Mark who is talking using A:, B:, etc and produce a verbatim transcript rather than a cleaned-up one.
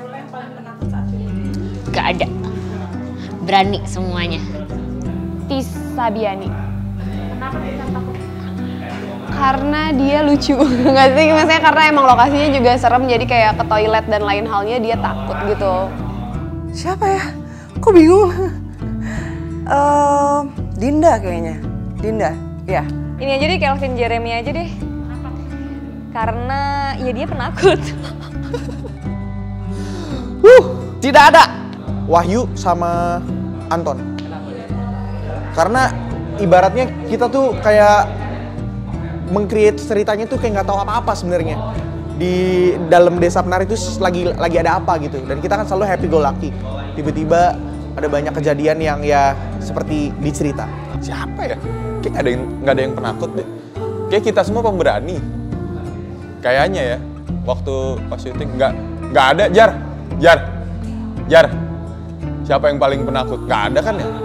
A: Gak ada. Berani semuanya.
B: Tisa Biani. Kenapa Tisa takut? Karena dia lucu. Nggak sih, maksudnya karena emang lokasinya juga serem, jadi kayak ke toilet dan lain halnya dia takut gitu.
C: Siapa ya? Kok bingung? uh, Dinda kayaknya. Dinda, ya.
B: Ini aja deh, Calvin Jeremy aja deh. Karena ya dia penakut.
D: uh, tidak ada. Wahyu sama Anton. Karena ibaratnya kita tuh kayak meng-create ceritanya tuh kayak nggak tahu apa-apa sebenarnya. Di dalam Desa Penari itu lagi lagi ada apa gitu. Dan kita kan selalu happy go lucky. Tiba-tiba ada banyak kejadian yang ya seperti dicerita.
E: Siapa ya? Kayak nggak ada yang nggak ada yang penakut deh. Kayak kita semua pemberani. Kayaknya ya. Waktu pas syuting nggak nggak ada. Jar, Jar, Jar. Siapa yang paling penakut? Nggak ada kan ya?